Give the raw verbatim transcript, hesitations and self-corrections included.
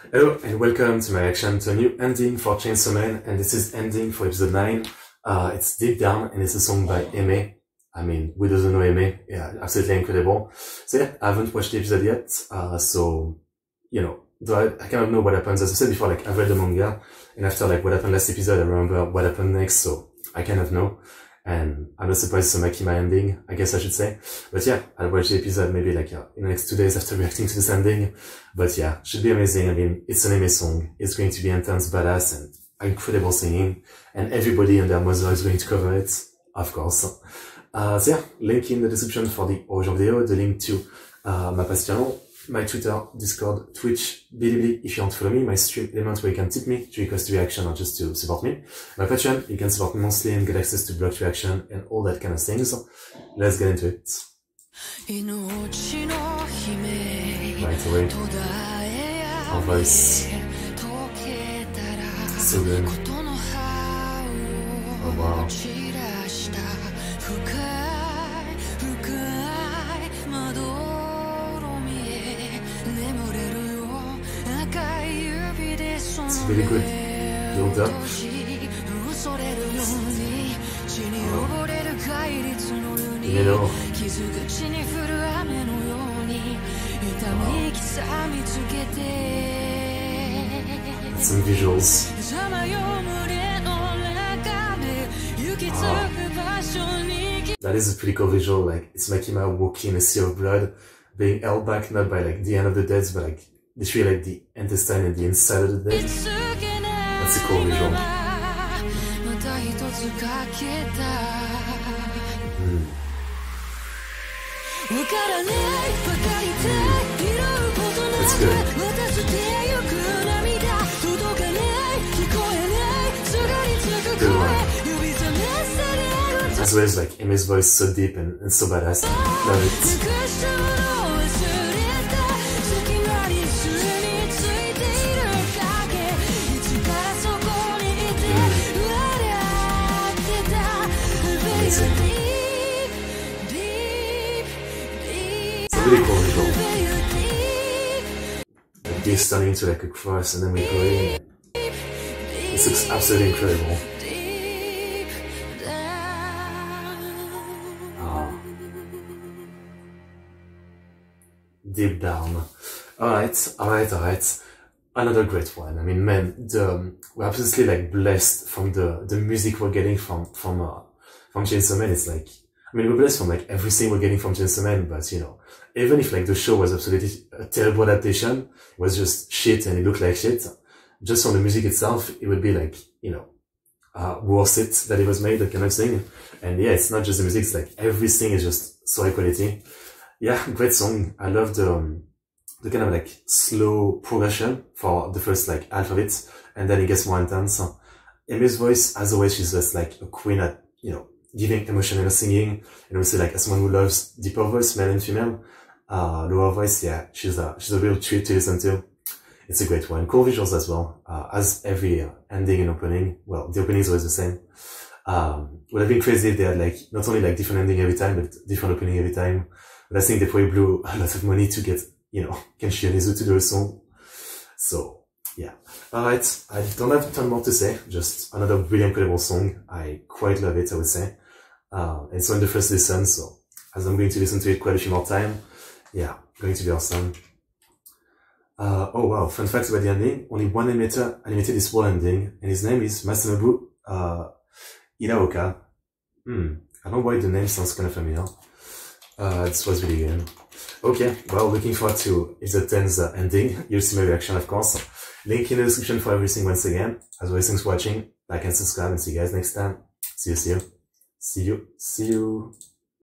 Hello and welcome to my reaction to a new ending for Chainsaw Man, and this is ending for episode nine. Uh, it's Deep Down and it's a song by Aimee. I mean, we doesn't know Aimee. Yeah, absolutely incredible. So yeah, I haven't watched the episode yet, uh, so, you know, though I, I kind of know what happens. As I said before, like, I've read the manga, and after like what happened last episode, I remember what happened next, so I kind of know. And I'm not surprised it's a Makima ending, I guess I should say. But yeah, I'll watch the episode maybe like uh, in the next two days after reacting to this ending. But yeah, should be amazing. I mean, it's an anime song. It's going to be intense, badass, and incredible singing. And everybody and their mother is going to cover it, of course. Uh, so yeah, link in the description for the original video, the link to uh, my past channel, my Twitter, Discord, Twitch, Bilibili if you want to follow me, my stream element where you can tip me to request a reaction or just to support me, my Patreon, you can support me monthly and get access to blocked reaction and all that kind of things. So let's get into it. Right away. Our voice. So good. Oh wow. It's really good build up. Oh. You know. Wow. Some visuals. Wow. That is a pretty cool visual. Like, it's Makima walking in a sea of blood, being held back not by like the end of the dead, but like literally like the intestine and the inside of the dead. That's a cool visual. Mm. That's good. Good one. As well as like Aimee's voice so deep and, and so badass. Love it. Amazing. It's a really cool visual. Like this turning into like a cross and then we go in. This looks absolutely incredible. Oh. Deep down. Alright, alright, alright. Another great one. I mean, man, the, we're absolutely like blessed from the, the music we're getting from, from, uh, from Chainsaw Man. It's like, I mean, we're blessed from like everything we're getting from Chainsaw Man, but you know, even if like the show was absolutely a terrible adaptation, it was just shit and it looked like shit, just from the music itself, it would be like, you know, uh, worth it that it was made, that kind of thing. And yeah, it's not just the music, it's like everything is just so high quality. Yeah, great song. I love the, um, the kind of like slow progression for the first like half of it, and then it gets more intense. Aimee's voice, as always, she's just like a queen at, you know, giving emotional singing, and also like as someone who loves deeper voice, male and female, uh, lower voice, yeah, she's a, she's a real treat to listen to. It's a great one. Cool visuals as well, uh, as every uh, ending and opening. Well, the opening is always the same. Um, would have been crazy if they had like, not only like different ending every time, but different opening every time. But I think they probably blew a lot of money to get, you know, Kenshi Onizu to do a song. So, yeah. Alright, I don't have a ton more to say, just another really incredible song. I quite love it, I would say. Uh, and so in the first listen, so as I'm going to listen to it quite a few more times, yeah, going to be awesome. Uh, oh wow, fun fact about the ending, only one animator animated this whole ending, and his name is Masanobu uh, Iraoka. Hmm, I don't know why the name sounds kind of familiar. Uh, this was really good. Okay, well, looking forward to episode ten's uh, ending. You'll see my reaction, of course. Link in the description for everything once again. As always, thanks for watching. Like and subscribe, and see you guys next time. See you, see you. See you, see you.